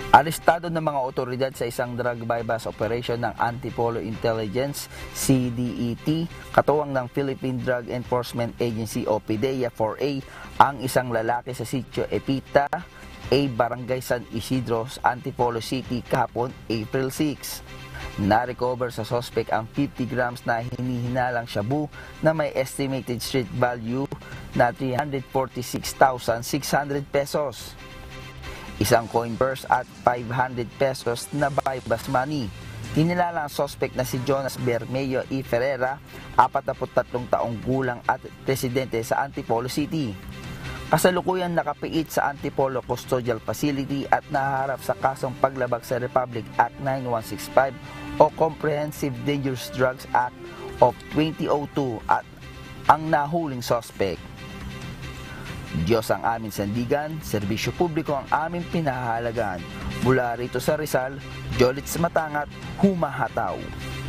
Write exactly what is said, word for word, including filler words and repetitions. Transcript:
Arestado ng mga otoridad sa isang drug bypass operation ng Antipolo Intelligence, C D E T, katuwang ng Philippine Drug Enforcement Agency o PDEA four A, ang isang lalaki sa sitio Epita, A, Barangay San Isidro, Antipolo City, kahapon, April six. Na-recover sa suspect ang fifty grams na hinihinalang shabu na may estimated street value na three hundred forty-six thousand six hundred pesos. Isang coin purse at five hundred pesos na bypass money. Kinilala ang suspect na si Jonas Bermeo E. Ferreira, forty-three taong gulang at residente sa Antipolo City. Kasalukuyan nakapiit sa Antipolo Custodial Facility at naharap sa kasong paglabag sa Republic Act ninety-one sixty-five o Comprehensive Dangerous Drugs Act of twenty oh two at ang nahuling suspect. Diyos ang aming sandigan, serbisyo publiko ang aming pinahahalagan. Mula rito sa Rizal, Jolitz Matangat, humahataw.